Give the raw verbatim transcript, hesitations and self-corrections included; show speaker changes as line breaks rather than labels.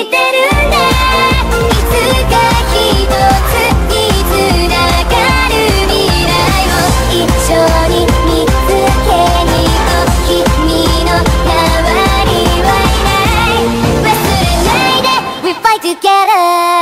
じてるんだ。いつかひとつにつながる未来を一緒に見つけに行こう。君の代わりはいない。忘れないで We fight together